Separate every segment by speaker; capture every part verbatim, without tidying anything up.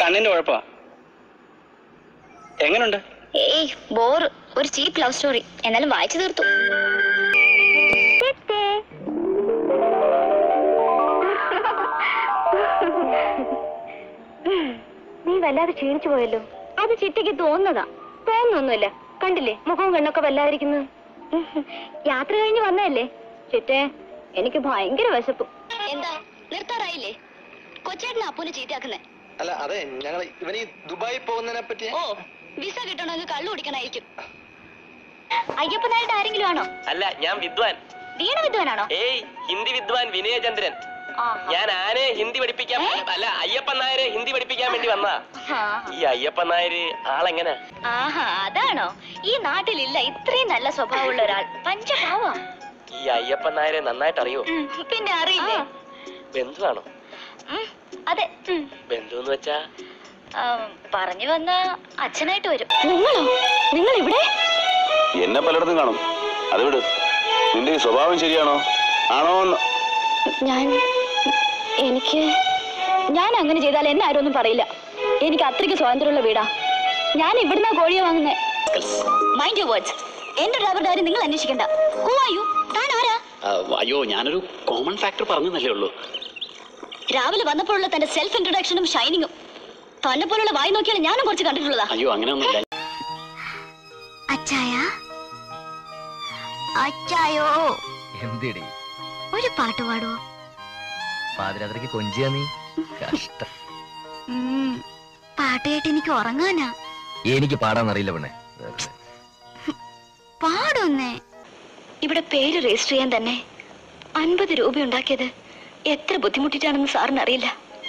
Speaker 1: കണ്ണിന്റെ കുഴപ്പമാ. എങ്ങനുണ്ട്?
Speaker 2: ഏയ് ബോർ, ഒരു ചീപ്പ് ലവ് സ്റ്റോറി. എന്നാലും വായിച്ചു തീർത്തു. നീ വല്ലാതെ ക്ഷീണിച്ചു പോയല്ലോ. അത് ചിറ്റയ്ക്ക് തോന്നുന്നതാ. തോന്നുന്നൊന്നുമില്ല, കണ്ടില്ലേ മുഖവും കണ്ണൊക്കെ വല്ലാതിരിക്കുന്നത്. യാത്ര കഴിഞ്ഞ് വന്നതല്ലേ ചിറ്റേ? എനിക്ക് ഭയങ്കര വിശപ്പ്. എന്താ നിർത്താറായില്ലേ? കൊച്ചേട്ടനാ അപ്പൂനെ ചീത്തയാക്കുന്നേ.
Speaker 3: അല്ല അതെ, ഞങ്ങൾ ഇവന് ദുബായി പോകുന്നതിനെ പറ്റി.
Speaker 2: ഓ, വിസ കിട്ടണമെങ്കിൽ കള്ളു കുടിക്കണായിരിക്കും. അയ്യപ്പനായിട്ട് ആരെങ്കിലും ആണോ?
Speaker 4: അല്ല, ഞാൻ വിദ്വാൻ.
Speaker 2: വീണ വിദ്വാനാണോ?
Speaker 4: ഏയ്, ഹിന്ദി വിദ്വാൻ വിനയചന്ദ്രൻ. ഞാൻ ആനെ ഹിന്ദി പഠിപ്പിക്കാൻ, അല്ല അയ്യപ്പൻ നായരെ ഹിന്ദി പഠിപ്പിക്കാൻ വേണ്ടി വന്നാ. ഈ അയ്യപ്പൻ നായര് ആളെങ്ങനെ?
Speaker 2: ആഹാ, അതാണോ? ഈ നാട്ടിലില്ല ഇത്രയും നല്ല സ്വഭാവമുള്ള ഒരാൾ. പഞ്ചഭാവ.
Speaker 4: ഈ അയ്യപ്പൻ നായരെ നന്നായിട്ട് അറിയോ?
Speaker 2: പിന്നെ അറിയില്ലേ?
Speaker 4: ബന്ധുവാണോ?
Speaker 2: അതെ.
Speaker 4: ബന്ധു എന്ന് വെച്ചാ
Speaker 2: പറഞ്ഞു വന്ന അച്ഛനായിട്ട് വരും. നിങ്ങളോ? നിങ്ങൾ ഇവിടെ?
Speaker 5: എന്നെ പലയിടത്തും കാണും. അത് വിട്. നിന്റെ ഈ സ്വഭാവം ശരിയാണോ ആണോ?
Speaker 2: ഞാൻ എനിക്ക് ഞാൻ അങ്ങനെ ചെയ്താൽ എന്നെ ആരും ഒന്നും പറയില്ല. എനിക്ക് അത്രയ്ക്ക് സ്വാതന്ത്ര്യമുള്ള വീടാ. ഞാൻ ഇവിടുന്ന കോഴിയെ വാങ്ങുന്നേ. Mind your words. എന്റെ ഡ്രൈവറുടെ കാര്യം നിങ്ങൾ അന്വേഷിക്കണ്ട. Who are you? താൻ ആരാ?
Speaker 6: അയ്യോ, ഞാനൊരു കോമൺ ഫാക്ടർ പറഞ്ഞതല്ലേ ഉള്ളൂ.
Speaker 2: രാവിലെ വന്നപ്പോഴുള്ള തന്റെ സെൽഫ് ഇൻട്രൊഡക്ഷനും ഷൈനിങ്ങും തന്നെ പോലുള്ള വായി നോക്കിയാൽ ഞാനും കുറച്ച് കണ്ടിട്ടുള്ളതാ.
Speaker 6: അയ്യോ, അങ്ങനെയൊന്നുമില്ല.
Speaker 2: അച്ചായ, അച്ചായോ,
Speaker 7: എന്തിടി
Speaker 2: ഒരു പാട്ട് പാടുവോ?
Speaker 7: പാതിരാത്രിക്ക് കൊഞ്ചിയാ നീ? കഷ്ടം.
Speaker 2: പാട്ട് കേട്ട് എനിക്ക് ഉറങ്ങാനാ.
Speaker 7: എനിക്ക് പാടാന്നറിയില്ല പെണ്ണെ.
Speaker 2: പാടൊന്നേ. ഇവിടെ പേര് രജിസ്റ്റർ ചെയ്യാൻ തന്നെ അൻപത് രൂപ ഉണ്ടാക്കിയത് എത്ര ബുദ്ധിമുട്ടിട്ടാണെന്ന് സാറിന് അറിയില്ല.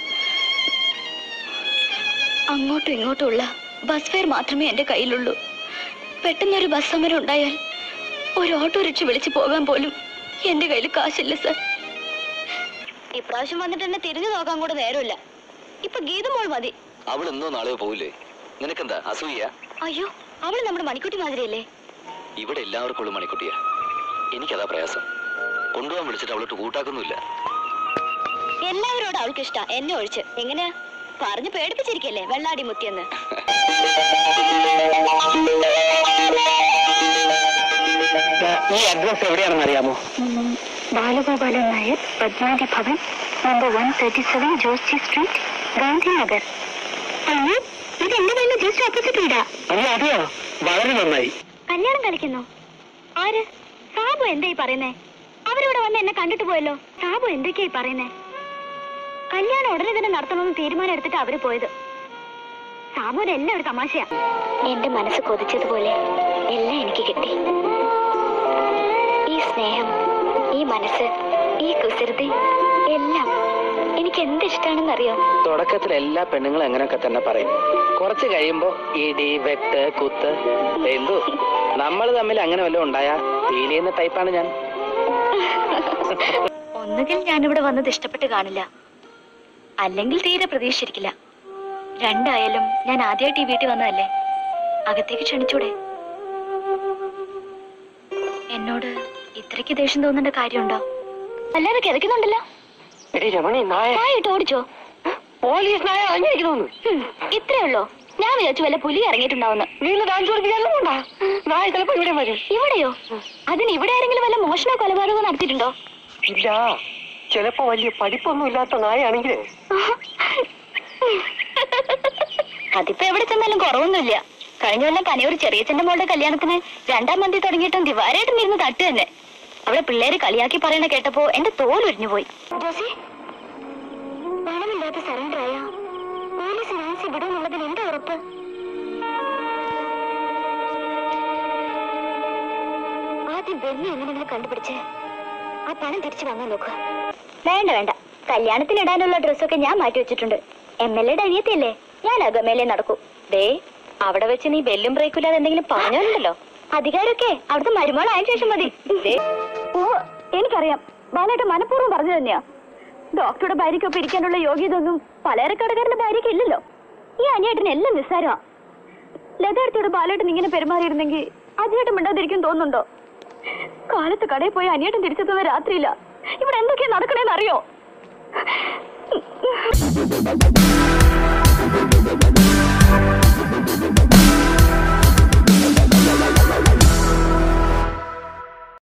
Speaker 2: അങ്ങോട്ടും ഇങ്ങോട്ടും ഉള്ള ബസ് ഫെയർ മാത്രമേ എന്റെ കയ്യിലുള്ളൂ. പെട്ടെന്നൊരു ബസ് സമരം ഉണ്ടായാൽ ഒരു ഓട്ടോറിക്ഷ വിളിച്ചു പോകാൻ പോലും എന്റെ കയ്യിൽ കാശില്ല സാർ. ഇപ്രാവശ്യം വന്നിട്ട് എന്നെ തിരിഞ്ഞു നോക്കാൻ കൂടെ നേരമില്ല. ഇപ്പൊ ഗീതമോൾ മതി.
Speaker 3: അവൾ ഇന്നോ നാളെയോ പോവില്ലേ? നിനക്കെന്താ അസൂയ?
Speaker 2: അയ്യോ, അവള് നമ്മുടെ മണിക്കുട്ടി മാതിരിയല്ലേ?
Speaker 3: ഇവിടെ എല്ലാവർക്കും ഉള്ള മണിക്കുട്ടിയാ. എനിക്കതാ പ്രയാസം. കൊണ്ടുപോകാൻ വിളിച്ചിട്ട് അവളോട്ട് കൂട്ടാക്കുന്നില്ല.
Speaker 2: എല്ലാവരോടും അവൾക്ക് ഇഷ്ടാ, എന്നെ ഒഴിച്ച്. എങ്ങനെയാ പറഞ്ഞു പേടിപ്പിച്ചിരിക്കല്ലേ വെള്ളാടി മുത്തിയെന്ന്?
Speaker 1: ഈ അഡ്രസ് എവിടെയാണെന്ന് അറിയാമോ?
Speaker 8: Balagopalan Nair, Padmavathi Bhavan, number one thirty seven, George street, Gandhinagar. അയ്യോ, ഇത് എന്റെ കയ്യിൽ ജസ്റ്റ് ഓപ്പോസിറ്റ് വീടാ.
Speaker 1: അതെയോ? വളരെ നന്നായി.
Speaker 8: കല്യാണം കളിക്കുന്നു. ആര്? സാബു എന്തായി പറയുന്നേ? അവരിവിടെ വന്ന് എന്നെ കണ്ടിട്ട് പോയല്ലോ. സാബു എന്തൊക്കെയായി പറയുന്നേ? കല്യാണം ഉടനെ തന്നെ നടത്തണമെന്ന് തീരുമാനം എടുത്തിട്ട് അവര് പോയത്. സാബുവിന് എല്ലാം ഒരു തമാശയാ.
Speaker 2: എന്റെ മനസ്സ് കൊതിച്ചതുപോലെ എല്ലാം എനിക്ക് കിട്ടി. ഈ സ്നേഹം, ഈ മനസ്സ്, ഈ കുസൃതി എല്ലാം എനിക്ക് എന്തിഷ്ടാണെന്നറിയോ?
Speaker 4: തുടക്കത്തിൽ എല്ലാ പെണ്ണുങ്ങളും അങ്ങനെയൊക്കെ തന്നെ പറയും. കുറച്ച് കഴിയുമ്പോ ഇടി വെട്ട് കുത്ത് എന്തോ. നമ്മൾ തമ്മിൽ അങ്ങനെ വല്ലതും ഉണ്ടായാ ഫീൽ ചെയ്യുന്ന ടൈപ്പാണ് ഞാൻ.
Speaker 2: ഒന്നുകിൽ ഞാനിവിടെ വന്നത് ഇഷ്ടപ്പെട്ട് കാണില്ല, അല്ലെങ്കിൽ തീരെ പ്രതീക്ഷിച്ചിരിക്കില്ല. രണ്ടായാലും ഞാൻ ആദ്യമായിട്ട് ഈ വീട്ടിൽ വന്നതല്ലേ, അകത്തേക്ക് ക്ഷണിച്ചൂടെ? എന്നോട് ഇത്രയ്ക്ക് ദേഷ്യം തോന്നേണ്ട കാര്യമുണ്ടോ? അല്ലാതെ കിതക്കുന്നുണ്ടല്ലോ. ഓടിച്ചോ? ഇത്രേ ഉള്ളോ? ഞാൻ വിചാരിച്ചു വല്ല പുലി ഇറങ്ങിയിട്ടുണ്ടാവുന്നു. ഇവിടെയോ? അതിന് ഇവിടെ ആരെങ്കിലും വല്ല മോഷണോ കൊലപാതകമോ നടത്തിയിട്ടുണ്ടോ?
Speaker 1: ഇല്ല, ചിലപ്പോ വലിയ പഠിപ്പൊന്നും ഇല്ലാത്ത നായാണെങ്കിലേ.
Speaker 2: അതിപ്പോ എവിടെ ചെന്നാലും കുറവൊന്നുമില്ല. കഴിഞ്ഞ കൊല്ലം കനിയൂർ ചെറിയച്ഛന്റെ മോളുടെ കല്യാണത്തിന് രണ്ടാം മന്തി തുടങ്ങിയിട്ടും ദിവാരായിട്ടും ഇരുന്ന് തട്ട് തന്നെ. അവിടെ പിള്ളേര് കളിയാക്കി പറയണ കേട്ടപ്പോ എന്റെ തോലൊരിഞ്ഞു പോയി.
Speaker 8: പണമില്ലാത്ത സറണ്ടർ ആയ പോലീസ് നാൻസി വിടുമെന്നുള്ളതിന് എന്താ ഉറപ്പ്? ആദ്യം ബെന്നി എങ്ങനെങ്കിലും കണ്ടുപിടിച്ച് ആ പണം തിരിച്ചു വാങ്ങാൻ നോക്കുക.
Speaker 2: വേണ്ട വേണ്ട, കല്യാണത്തിന് ഇടാനുള്ള ഡ്രസ്സൊക്കെ ഞാൻ മാറ്റി വെച്ചിട്ടുണ്ട്. എം എൽ എയുടെ അനിയത്തിയല്ലേ, ഞാൻ അകമേലെ നടക്കൂ. ദേ, അവിടെ വെച്ച് നീ ബെല്ലും ബ്രേക്കും ഇല്ലാതെ എന്തെങ്കിലും പറഞ്ഞോണ്ടല്ലോ. അധികാരമൊക്കെ അവിടുത്തെ മരുമോളായ ശേഷം മതി. ഓ, എനിക്കറിയാം, ബാലേട്ടൻ മനഃപൂർവ്വം പറഞ്ഞു തന്നെയാ. ഡോക്ടറുടെ ഭാര്യയ്ക്കൊപ്പം ഇരിക്കാനുള്ള യോഗ്യതൊന്നും പലചരക്കടക്കാരന്റെ ഭാര്യയ്ക്ക് ഇല്ലല്ലോ. ഈ അനിയേട്ടന് എല്ലാം നിസ്സാരമാ. ലതടുത്തോട് ബാലേട്ടൻ ഇങ്ങനെ പെരുമാറിയിരുന്നെങ്കിൽ അജിയേട്ടൻ മിണ്ടാതിരിക്കും തോന്നുന്നുണ്ടോ? കാലത്ത് കടയിൽ പോയി അനിയേട്ടൻ തിരിച്ചെത്തുന്ന രാത്രിയില്ല. ഇവിടെ എന്തൊക്കെയാ നടക്കണേന്ന് അറിയോ?
Speaker 9: Thank you.